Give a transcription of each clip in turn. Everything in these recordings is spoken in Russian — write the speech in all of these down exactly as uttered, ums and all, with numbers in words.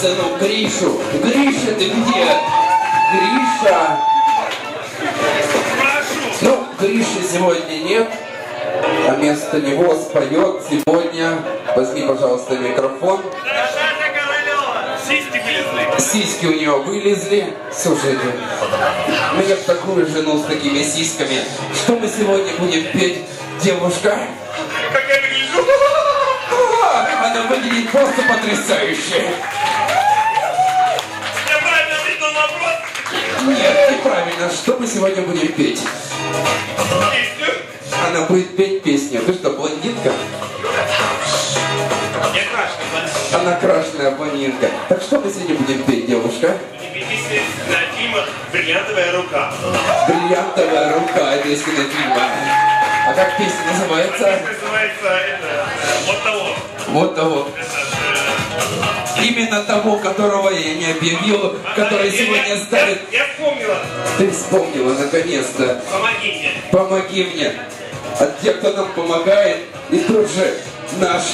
сцену Гришу. Гриша, ты где? Гриша. Ну, Гриши сегодня нет, а вместо него споет сегодня. Возьми, пожалуйста, микрофон. Сиськи вылезли. Сиськи у нее вылезли. Слушайте, мне в такую жену с такими сиськами. Что мы сегодня будем петь, девушка? Как я выгляжу? Она выглядит просто потрясающе. Я правильно ответил на вопрос? Нет, неправильно. Что мы сегодня будем петь? Песню? Она будет петь песню. Ты что, блондинка? Я крашеный блондин. Она крашеная блондинка. Так что мы сегодня будем петь, девушка? Песня на фильма «Бриллиантовая рука». «Бриллиантовая рука» — это из кинофильма. А как песня называется? Песня называется это, «Вот того». Вот того. Именно того, которого я не объявил, который сегодня ставит... Я, я вспомнила. Ты вспомнила, наконец-то. Помоги мне. Помоги мне. От тех, кто нам помогает. И тут же наш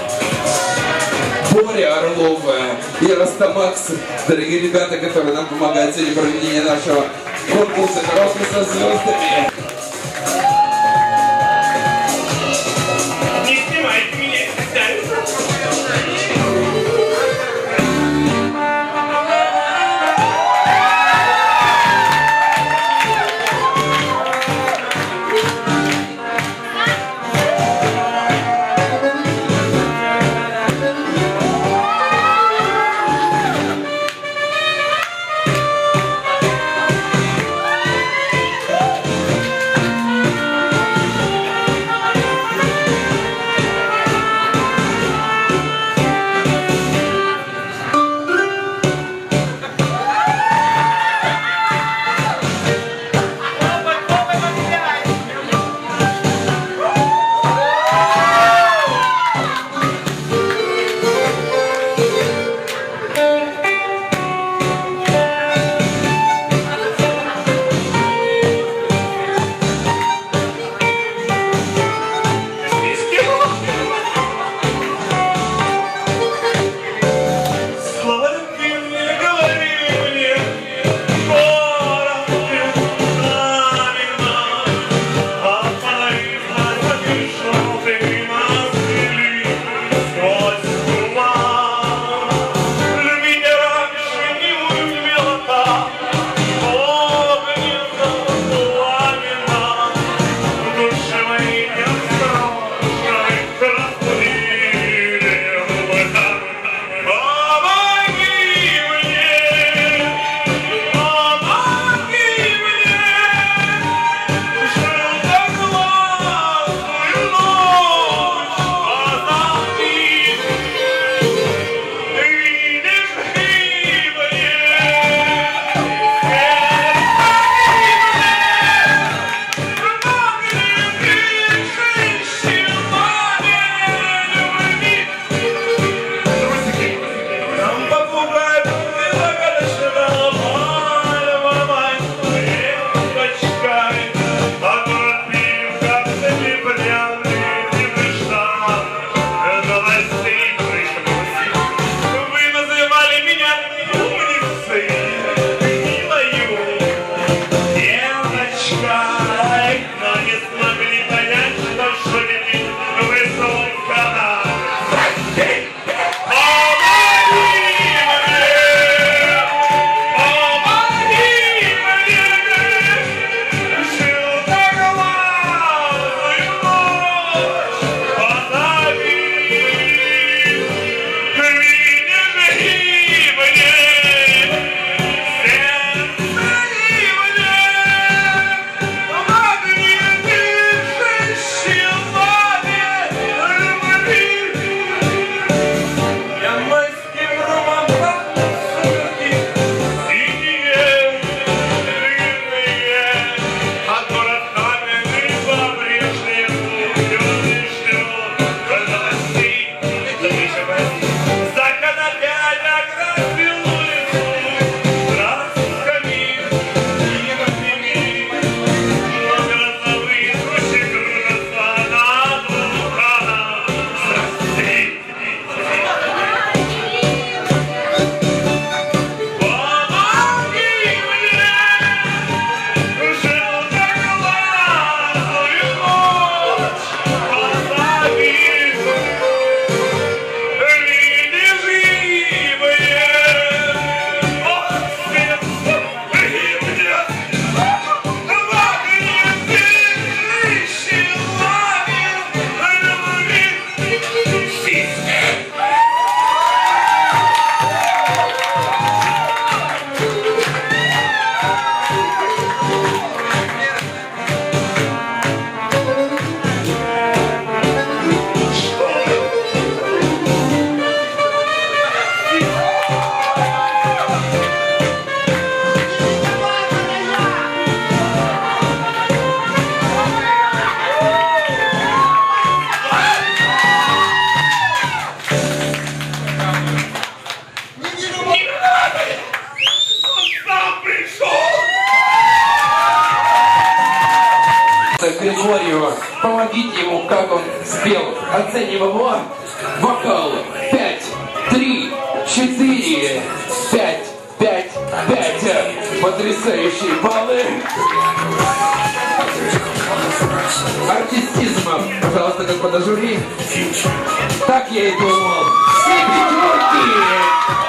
Боря Орлова и Растамакс, дорогие ребята, которые нам помогают сегодня в проведении нашего конкурса «Дорожка со звездами». Не снимайте меня, специально. как он спел. Оценим его. Вокал. Пять, три, четыре, пять, пять, пять. Потрясающие баллы. Артистизм. Пожалуйста, господа жюри. Так я и думал. Все пятерки.